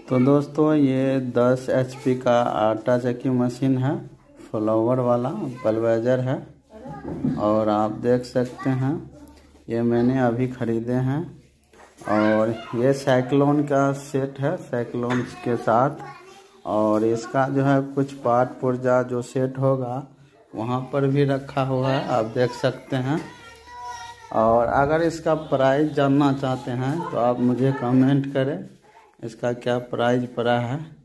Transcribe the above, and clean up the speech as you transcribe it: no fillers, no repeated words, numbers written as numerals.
तो दोस्तों ये 10 HP का आटा चक्की मशीन है, फ्लावर वाला पल्वेजर है। और आप देख सकते हैं ये मैंने अभी ख़रीदे हैं। और ये साइक्लोन का सेट है, साइक्लोन के साथ। और इसका जो है कुछ पार्ट पुर्जा जो सेट होगा वहाँ पर भी रखा हुआ है, आप देख सकते हैं। और अगर इसका प्राइस जानना चाहते हैं तो आप मुझे कमेंट करें, इसका क्या प्राइस पड़ा है।